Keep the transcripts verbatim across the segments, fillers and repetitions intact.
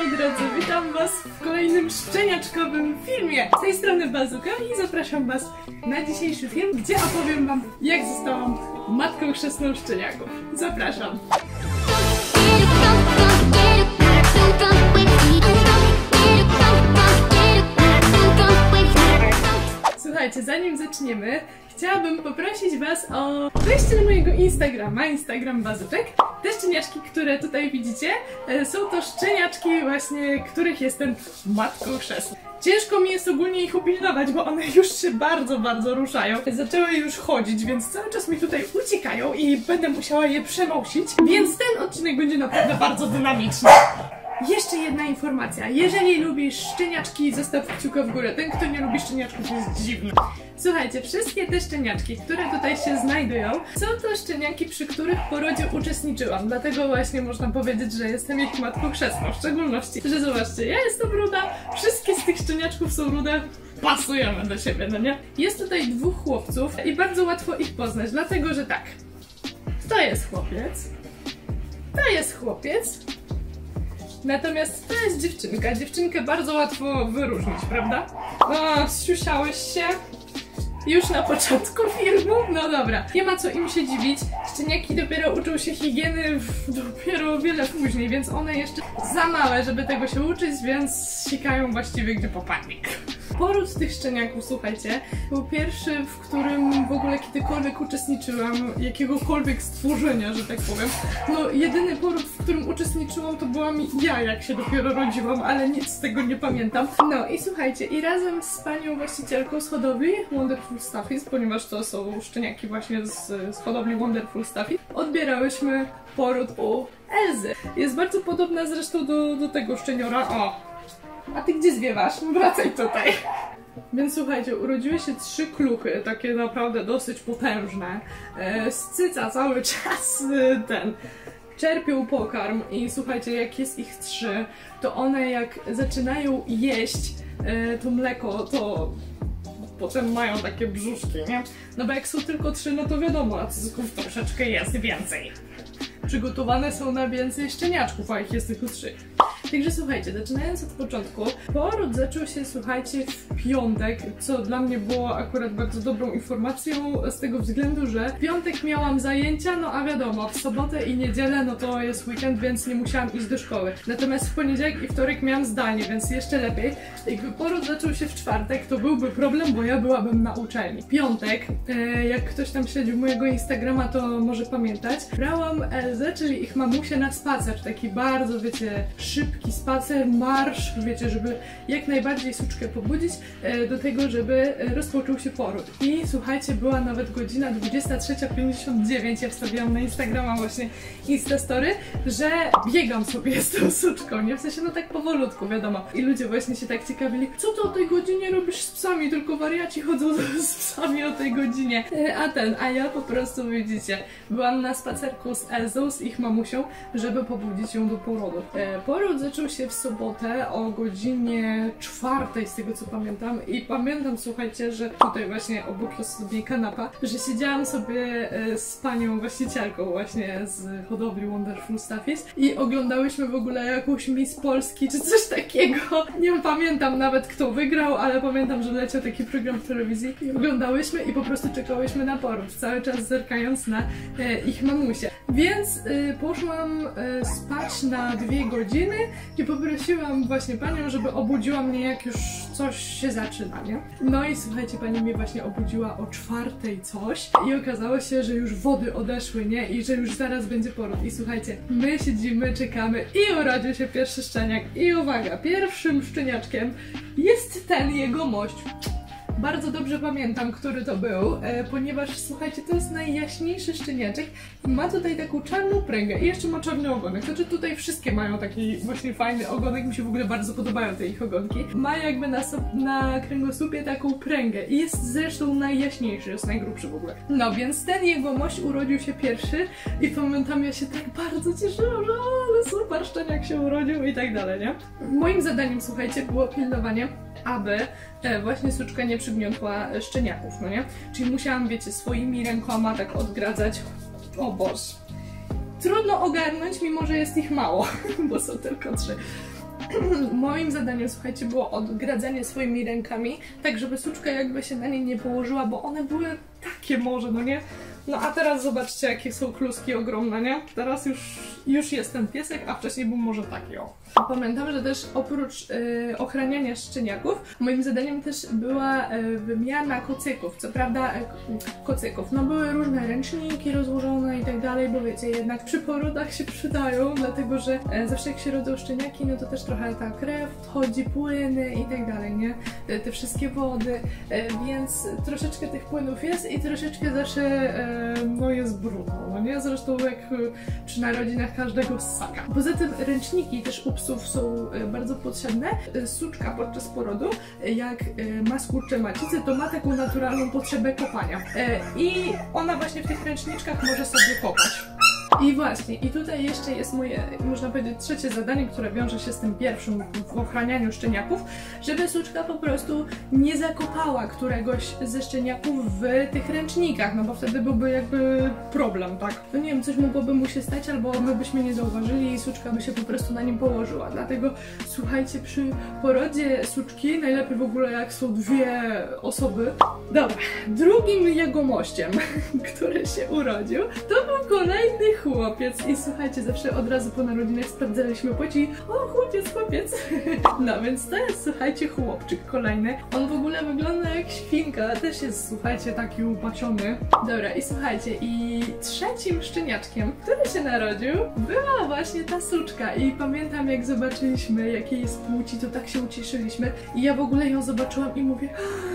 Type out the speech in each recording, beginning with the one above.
moi drodzy, witam was w kolejnym szczeniaczkowym filmie. Z tej strony Bazuka i zapraszam was na dzisiejszy film, gdzie opowiem wam, jak zostałam matką chrzestną szczeniaków. Zapraszam! Słuchajcie, zanim zaczniemy, chciałabym poprosić was o wejście na mojego Instagrama, Instagram Bazuczek. Te szczeniaczki, które tutaj widzicie, są to szczeniaczki właśnie, których jestem matką chrzestną. Ciężko mi jest ogólnie ich upilnować, bo one już się bardzo, bardzo ruszają. Zaczęły już chodzić, więc cały czas mi tutaj uciekają i będę musiała je przenosić, więc ten odcinek będzie naprawdę bardzo dynamiczny. Jeszcze jedna informacja. Jeżeli lubisz szczeniaczki, zostaw kciuka w górę. Ten, kto nie lubi szczeniaczków, jest dziwny. Słuchajcie, wszystkie te szczeniaczki, które tutaj się znajdują, są to szczeniaki, przy których porodzie uczestniczyłam. Dlatego właśnie można powiedzieć, że jestem ich matką chrzestną. W szczególności, że zobaczcie, ja jestem ruda, wszystkie z tych szczeniaczków są rude, pasujemy do siebie, no nie? Jest tutaj dwóch chłopców i bardzo łatwo ich poznać, dlatego że tak. To jest chłopiec, to jest chłopiec, natomiast to jest dziewczynka. Dziewczynkę bardzo łatwo wyróżnić, prawda? O, zsiusiałeś się już na początku filmu? No dobra, nie ma co im się dziwić. Szczeniaki dopiero uczą się higieny dopiero o wiele później, więc one jeszcze za małe, żeby tego się uczyć, więc sikają właściwie gdzie popadnie. Poród tych szczeniaków, słuchajcie, był pierwszy, w którym w ogóle kiedykolwiek uczestniczyłam, jakiegokolwiek stworzenia, że tak powiem. No, jedyny poród, w którym uczestniczyłam, to byłam ja, jak się dopiero rodziłam, ale nic z tego nie pamiętam. No i słuchajcie, i razem z panią właścicielką z hodowli Wonderful Stuffies, ponieważ to są szczeniaki właśnie z, z hodowli Wonderful Stuffies, odbierałyśmy poród u Elzy. Jest bardzo podobna zresztą do, do tego szczeniora. O! A ty gdzie zwiewasz? Wracaj tutaj. Więc słuchajcie, urodziły się trzy kluchy, takie naprawdę dosyć potężne. E, scyca cały czas e, ten czerpią pokarm i słuchajcie, jak jest ich trzy, to one jak zaczynają jeść e, to mleko, to potem mają takie brzuszki, nie? No bo jak są tylko trzy, no to wiadomo, a cycków troszeczkę jest więcej. Przygotowane są na więcej szczeniaczków, a ich jest tylko trzy. Także słuchajcie, zaczynając od początku, poród zaczął się, słuchajcie, w piątek, co dla mnie było akurat bardzo dobrą informacją z tego względu, że w piątek miałam zajęcia, no a wiadomo, w sobotę i niedzielę, no to jest weekend, więc nie musiałam iść do szkoły. Natomiast w poniedziałek i wtorek miałam zdalnie, więc jeszcze lepiej. Jakby poród zaczął się w czwartek, to byłby problem, bo ja byłabym na uczelni. Piątek, e, jak ktoś tam śledził mojego Instagrama, to może pamiętać, brałam Elzę, czyli ich mamusię, na spacer, taki bardzo, wiecie, szybki spacer, marsz, wiecie, żeby jak najbardziej suczkę pobudzić e, do tego, żeby rozpoczął się poród. I słuchajcie, była nawet godzina dwudziesta trzecia pięćdziesiąt dziewięć, ja wstawiłam na Instagrama właśnie Instastory, że biegam sobie z tą suczką, nie? W sensie, no tak powolutku, wiadomo. I ludzie właśnie się tak ciekawili, co ty o tej godzinie robisz z psami, tylko wariaci chodzą z psami o tej godzinie. E, a ten, a ja po prostu, widzicie, byłam na spacerku z Elzą, z ich mamusią, żeby pobudzić ją do porodu. E, poród zaczął się w sobotę o godzinie czwartej, z tego co pamiętam. I pamiętam, słuchajcie, że tutaj właśnie obok jest sobie kanapa, że siedziałam sobie z panią właścicielką właśnie z hodowli Wonderful Stuffies i oglądałyśmy w ogóle jakąś Miss Polski czy coś takiego. Nie pamiętam nawet, kto wygrał, ale pamiętam, że leciał taki program w telewizji i oglądałyśmy i po prostu czekałyśmy na poród, cały czas zerkając na e, ich mamusię. Więc e, poszłam e, spać na dwie godziny i poprosiłam właśnie panią, żeby obudziła mnie, jak już coś się zaczyna, nie? No i słuchajcie, pani mnie właśnie obudziła o czwartej coś i okazało się, że już wody odeszły, nie? I że już zaraz będzie poród. I słuchajcie, my siedzimy, czekamy i urodził się pierwszy szczeniak. I uwaga, pierwszym szczeniaczkiem jest ten jegomość. Bardzo dobrze pamiętam, który to był, e, ponieważ słuchajcie, to jest najjaśniejszy szczeniaczek i ma tutaj taką czarną pręgę i jeszcze ma czarny ogonek. Znaczy tutaj wszystkie mają taki właśnie fajny ogonek, mi się w ogóle bardzo podobają te ich ogonki. Ma jakby na, so na kręgosłupie taką pręgę i jest zresztą najjaśniejszy, jest najgrubszy w ogóle. No więc ten jegomość urodził się pierwszy i pamiętam, ja się tak bardzo cieszyłam, że ale super szczeniak się urodził i tak dalej, nie? Moim zadaniem, słuchajcie, było pilnowanie, aby e, właśnie suczka nie przygniotła szczeniaków, no nie? Czyli musiałam, wiecie, swoimi rękoma tak odgradzać. O Boże. Trudno ogarnąć, mimo że jest ich mało, bo są tylko trzy. moim zadaniem, słuchajcie, było odgradzanie swoimi rękami, tak żeby suczka jakby się na nie nie położyła, bo one były takie może, no nie? No a teraz zobaczcie, jakie są kluski ogromne, nie? Teraz już, już jest ten piesek, a wcześniej był może taki, o. Pamiętam, że też oprócz y, ochraniania szczeniaków, moim zadaniem też była y, wymiana kocyków. Co prawda y, kocyków, no były różne ręczniki rozłożone i tak dalej, bo wiecie, jednak przy porodach się przydają, dlatego że y, zawsze jak się rodzą szczeniaki, no to też trochę ta krew wchodzi, płyny i tak dalej, nie? Y, te wszystkie wody, y, więc troszeczkę tych płynów jest i troszeczkę zawsze y, no jest brudno, no nie? Zresztą jak y, przy narodzinach każdego ssaka. Poza tym ręczniki też u psów są bardzo potrzebne. Suczka podczas porodu, jak ma skurcze macicy, to ma taką naturalną potrzebę kopania. I ona właśnie w tych ręczniczkach może sobie kopać. I właśnie, i tutaj jeszcze jest moje, można powiedzieć, trzecie zadanie, które wiąże się z tym pierwszym w ochranianiu szczeniaków, żeby suczka po prostu nie zakopała któregoś ze szczeniaków w tych ręcznikach, no bo wtedy byłby jakby problem, tak? No nie wiem, coś mogłoby mu się stać, albo my byśmy nie zauważyli i suczka by się po prostu na nim położyła. Dlatego słuchajcie, przy porodzie suczki, najlepiej w ogóle jak są dwie osoby. Dobra, drugim jegomościem, który się urodził, to był kolejny chłopiec i słuchajcie, zawsze od razu po narodzinach sprawdzaliśmy płeć i o, chłopiec, chłopiec. No więc to jest, słuchajcie, chłopczyk kolejny. On w ogóle wygląda jak świnka, też jest, słuchajcie, taki upasiony. Dobra, i słuchajcie, i trzecim szczeniaczkiem, który się narodził, była właśnie ta suczka i pamiętam, jak zobaczyliśmy, jakiej jest płci, to tak się ucieszyliśmy i ja w ogóle ją zobaczyłam i mówię,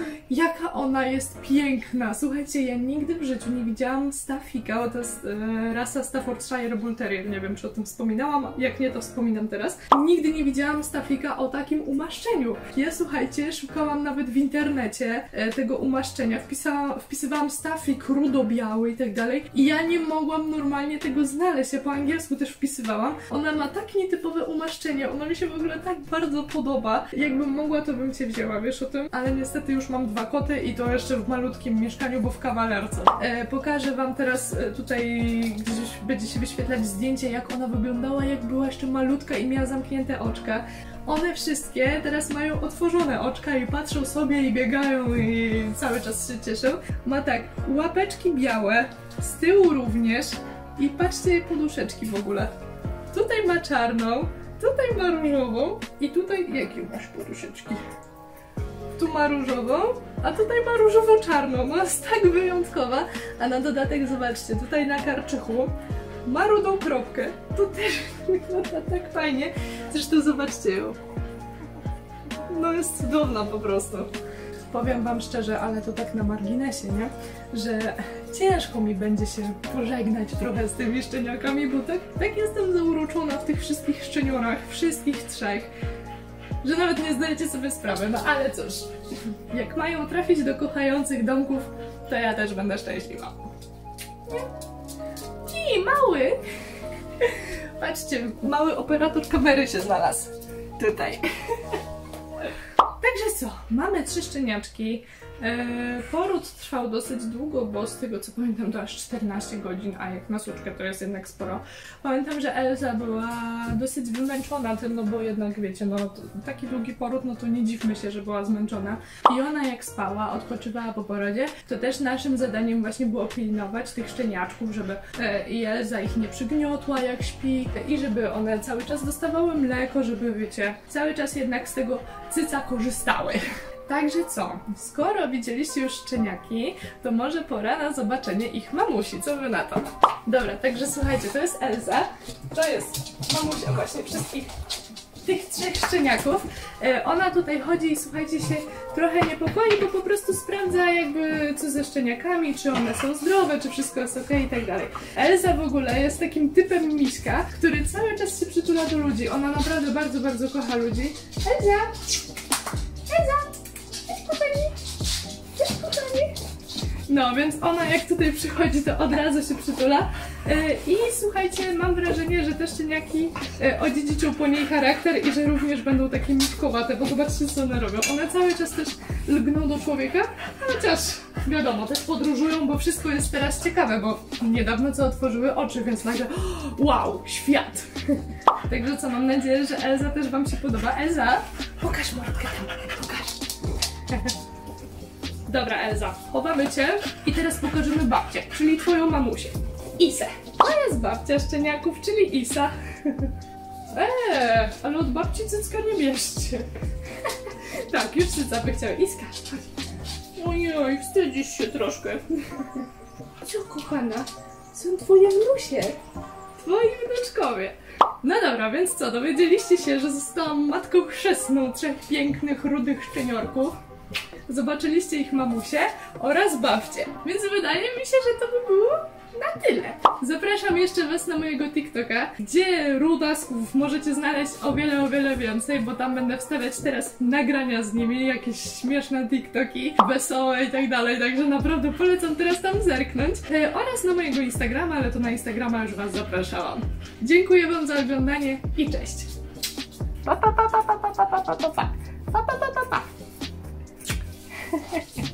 jaka ona jest piękna. Słuchajcie, ja nigdy w życiu nie widziałam Staffika, bo to jest e, rasa Staffordshire Bull Terrier, nie wiem, czy o tym wspominałam, jak nie, to wspominam teraz. Nigdy nie widziałam Staffika o takim umaszczeniu. Ja, słuchajcie, szukałam nawet w internecie e, tego umaszczenia, Wpisałam, wpisywałam Staffik rudo-biały i tak dalej i ja nie mogłam normalnie tego znaleźć, ja po angielsku też wpisywałam. Ona ma tak nietypowe umaszczenie, ona mi się w ogóle tak bardzo podoba. Jakbym mogła, to bym cię wzięła, wiesz o tym? Ale niestety już mam dwa koty i to jeszcze w malutkim mieszkaniu, bo w kawalerce. E, pokażę wam teraz e, tutaj, gdzieś będzie się wyświetlać zdjęcie, jak ona wyglądała, jak była jeszcze malutka i miała zamknięte oczka. One wszystkie teraz mają otworzone oczka i patrzą sobie i biegają i cały czas się cieszą. Ma tak, łapeczki białe, z tyłu również i patrzcie jej poduszeczki w ogóle. Tutaj ma czarną, tutaj ma różową i tutaj, jakie masz poduszeczki? Tu ma różową, a tutaj ma różowo-czarną. No jest tak wyjątkowa, a na dodatek zobaczcie, tutaj na karczychu ma rudą kropkę. To też wygląda tak fajnie. Zresztą zobaczcie ją. No jest cudowna po prostu. Powiem wam szczerze, ale to tak na marginesie, nie? Że ciężko mi będzie się pożegnać trochę z tymi szczeniakami, bo tak, tak jestem zauroczona w tych wszystkich szczeniorach, wszystkich trzech, że nawet nie zdajecie sobie sprawy, no ale cóż, jak mają trafić do kochających domków, to ja też będę szczęśliwa. I mały! Patrzcie, mały operator kamery się znalazł tutaj. Także co, mamy trzy szczeniaczki. Eee, poród trwał dosyć długo, bo z tego co pamiętam to aż czternaście godzin, a jak na suczkę to jest jednak sporo. Pamiętam, że Elza była dosyć wymęczona tym, no bo jednak wiecie, no taki długi poród, no to nie dziwmy się, że była zmęczona. I ona jak spała, odpoczywała po porodzie, to też naszym zadaniem właśnie było pilnować tych szczeniaczków, żeby e, i Elza ich nie przygniotła jak śpi i żeby one cały czas dostawały mleko, żeby wiecie, cały czas jednak z tego cyca korzystały. Także co, skoro widzieliście już szczeniaki, to może pora na zobaczenie ich mamusi, co wy na to? Dobra, także słuchajcie, to jest Elza, to jest mamusia właśnie wszystkich tych trzech szczeniaków. E, ona tutaj chodzi i słuchajcie się trochę niepokoi, bo po prostu sprawdza jakby co ze szczeniakami, czy one są zdrowe, czy wszystko jest ok i tak dalej. Elza w ogóle jest takim typem miśka, który cały czas się przytula do ludzi. Ona naprawdę bardzo, bardzo kocha ludzi. Elza! Elza! No, więc ona jak tutaj przychodzi, to od razu się przytula. I słuchajcie, mam wrażenie, że te szczeniaki odziedziczą po niej charakter i że również będą takie miskowate, bo zobaczcie co one robią. One cały czas też lgną do człowieka, chociaż wiadomo, też podróżują, bo wszystko jest teraz ciekawe, bo niedawno co otworzyły oczy, więc nagle wow, świat! Także co, mam nadzieję, że Elza też wam się podoba. Elza, pokaż mordkę tam, pokaż. Dobra, Elza, chowamy cię i teraz pokażemy babcię, czyli twoją mamusię, Isę. To jest babcia szczeniaków, czyli Isa. Eee, ale od babci cycka nie bierzcie. Tak, już cyca by chciała. Iska, chodź. Ojoj, wstydzisz się troszkę. Co, kochana? Są twoje wnusie. Twoi wnuczkowie. No dobra, więc co, dowiedzieliście się, że zostałam matką chrzestną trzech pięknych, rudych szczeniorków. Zobaczyliście ich mamusie oraz babcię. Więc wydaje mi się, że to by było na tyle. Zapraszam jeszcze was na mojego TikToka, gdzie rudasków możecie znaleźć o wiele, o wiele więcej, bo tam będę wstawiać teraz nagrania z nimi, jakieś śmieszne TikToki, wesołe i tak dalej, także naprawdę polecam teraz tam zerknąć. E, oraz na mojego Instagrama, ale to na Instagrama już was zapraszałam. Dziękuję wam za oglądanie i cześć! Pa pa pa pa pa pa pa pa pa pa pa pa pa pa pa.